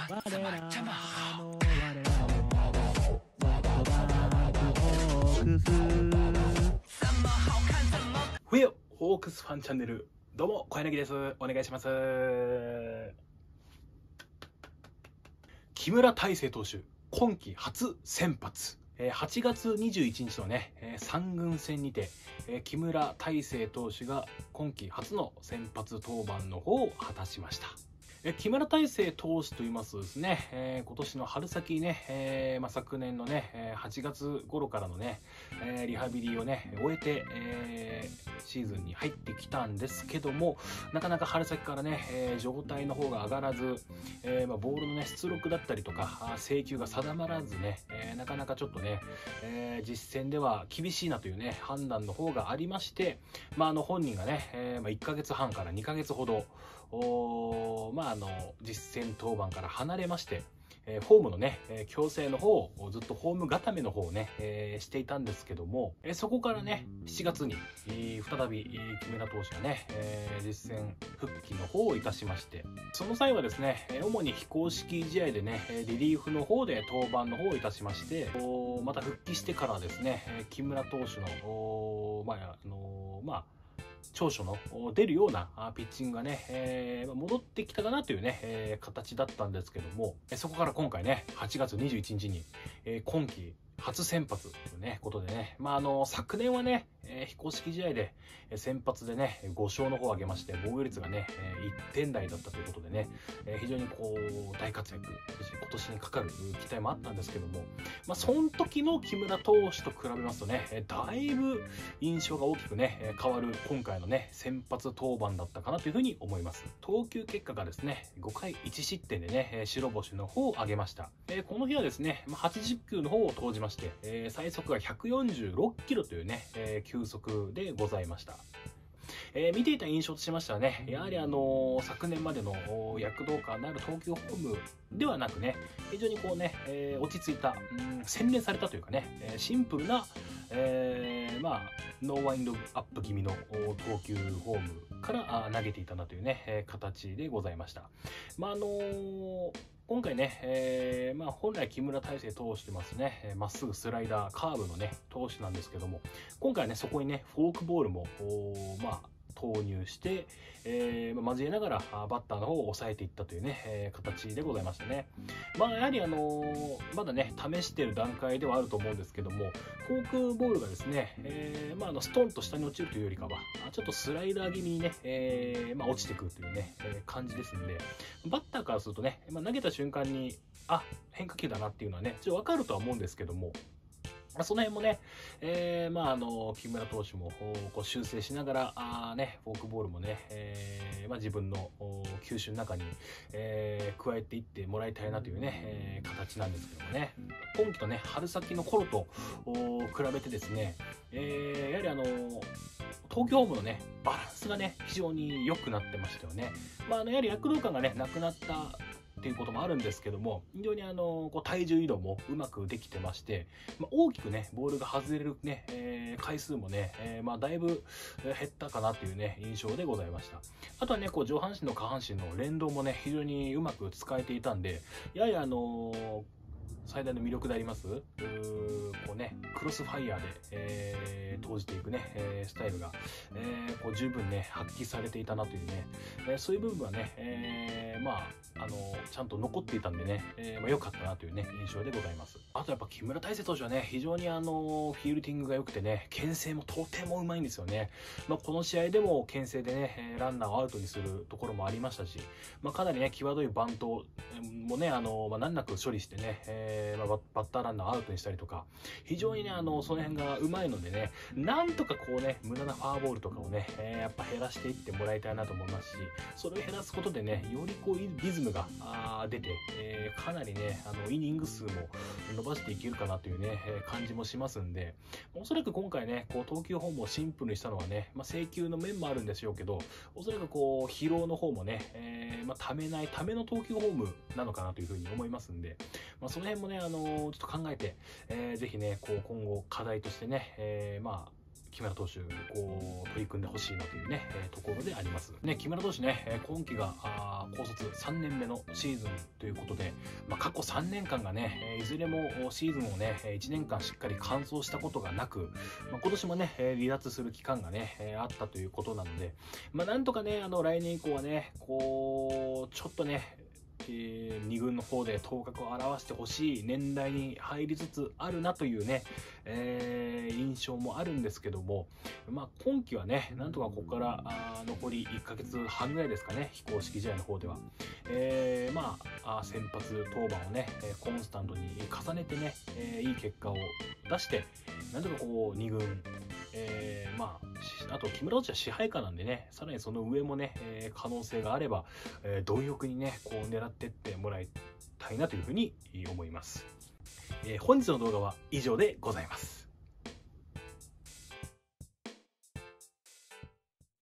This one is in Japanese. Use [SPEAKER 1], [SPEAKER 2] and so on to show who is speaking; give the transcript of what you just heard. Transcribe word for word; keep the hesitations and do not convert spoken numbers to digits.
[SPEAKER 1] 我らの我らのソフトバンクホークス
[SPEAKER 2] 冬ホークスファンチャンネル、どうも小柳です。お願いします。木村大成投手今季初先発、はちがつにじゅういちにちのねさん軍戦にて木村大成投手が今季初の先発登板の方を果たしました。え木村大成投手といいますとですね、えー、今年の春先ね、えーまあ、昨年のねはちがつ頃からのね、えー、リハビリをね終えて、えー、シーズンに入ってきたんですけども、なかなか春先からね、えー、状態の方が上がらず、えーまあ、ボールのね出力だったりとか制球が定まらずね、えー、なかなかちょっとね、えー、実戦では厳しいなというね判断の方がありまして、まあ、あの本人がね、えーまあ、いっかげつはんからにかげつほどおまああの実戦登板から離れまして、えー、フォームのね、えー、矯正の方をずっとフォーム固めの方をね、えー、していたんですけども、えー、そこからねしちがつに、えー、再び、えー、木村投手がね、えー、実戦復帰の方をいたしまして、その際はですね主に非公式試合でねリリーフの方で登板の方をいたしまして、また復帰してからですね木村投手のまああのまあ長所の出るようなピッチングがね、えー、戻ってきたかなというね、えー、形だったんですけども、そこから今回ねはちがつにじゅういちにちに、えー、今季初先発というねことでね、まああの昨年はね、えー、非公式試合で先発でねご勝の方を挙げまして、防御率がねいってん台だったということでね、えー、非常にこう大活躍、そして今年にかかる期待もあったんですけども、まあその時の木村投手と比べますとねだいぶ印象が大きくね変わる今回のね先発登板だったかなというふうに思います。投球結果がですねごかいいち失点でね白星の方を挙げました。えー、この日はですねはちじゅっきゅうの方を投じまして、えー、最速がひゃくよんじゅうろっキロというね、えー、球速でございました。えー、見ていた印象としましてはね、やはりあのー、昨年までの躍動感のある投球フォームではなくね、非常にこうね、えー、落ち着いた、うん、洗練されたというかね、シンプルな、えー、まあノーワインドアップ気味の投球フォームから投げていたなというね、えー、形でございました。まああのー今回ね、えーまあ、本来木村大成投手とますね、まっすぐスライダー、カーブのね、投手なんですけども、今回ね、そこにね、フォークボールも、まあ、投入して、えー、交えながらバッターの方を抑えていったというね、えー、形でございましたね。まあやはりあのー、まだね試している段階ではあると思うんですけども、フォークボールがですね、えー、まああのストンと下に落ちるというよりかはちょっとスライダー気味にね、えー、まあ落ちてくるというね、えー、感じですので、バッターからするとね、まあ、投げた瞬間にあ変化球だなっていうのはねちょっと分かるとは思うんですけども、その辺もね、えー、まああの木村投手もこう修正しながらあ、ね、フォークボールもね、えーまあ、自分の球種の中に、えー、加えていってもらいたいなというね、えー、形なんですけどもね、今季とね春先の頃と比べてですね、えー、やはりあの投球フォームのねバランスがね非常に良くなってましたよね。まあ、あのやはり躍動感がねなくなったっていうこともあるんですけども、非常にあのこう体重移動もうまくできてまして、まあ、大きくねボールが外れるね、えー、回数もね、えー、まあだいぶ減ったかなというね印象でございました。あとはねこう上半身の下半身の連動もね非常にうまく使えていたんで、やはりあのー最大の魅力でありますうこうねクロスファイヤーで、えー、投じていくね、えー、スタイルが、えー、こう十分ね発揮されていたなというね、えー、そういう部分はね、えー、まああのちゃんと残っていたんでね、えーまあ、良かったなというね印象でございます。あとやっぱ木村大成投手はね非常にあのフィールディングが良くてね、牽制もとてもうまいんですよね。まあ、この試合でも牽制でねランナーをアウトにするところもありましたし、まあ、かなりね際どいバントもねあの、まあ、難なく処理してね、えーまあ、バッターランナーをアウトにしたりとか、非常にねあのその辺がうまいのでね、なんとかこうね無駄なフォアボールとかをね、えー、やっぱ減らしていってもらいたいなと思いますし、それを減らすことでねよりこうリズムが出て、えー、かなりねあのイニング数も伸ばしていけるかなというね、えー、感じもしますんで、おそらく今回ねこう投球フォームをシンプルにしたのはね、まあ、制球の面もあるんでしょうけど、おそらくこう疲労の方もね、えーまあ、ためないための投球フォームなのかなというふうに思いますんで、まあ、その辺もねあのー、ちょっと考えて、えー、ぜひねこう今後課題としてね、えー、まあ木村投手こう取り組んでほしいなというね、えー、ところでありますね。木村投手ね、えー、今季があ高卒さんねんめのシーズンということで、まあ、過去さんねんかんがね、えー、いずれもシーズンをねいちねんかんしっかり完走したことがなく、まあ、今年もね離脱する期間がねあったということなので、まあ、なんとかねあの来年以降はねこうちょっとねえー、に軍の方で頭角を現してほしい年代に入りつつあるなというね、えー、印象もあるんですけども、まあ、今季はねなんとかここからあ残りいっかげつはんぐらいですかね、非公式試合の方では、えー、まあ先発登板をねコンスタントに重ねてね、えー、いい結果を出してなんとかこうに軍、えー、まああと木村投手は支配下なんでね、さらにその上もね、えー、可能性があれば、えー、貪欲にねこう狙ってってもらいたいなというふうに思います。えー、本日の動画は以上でございます。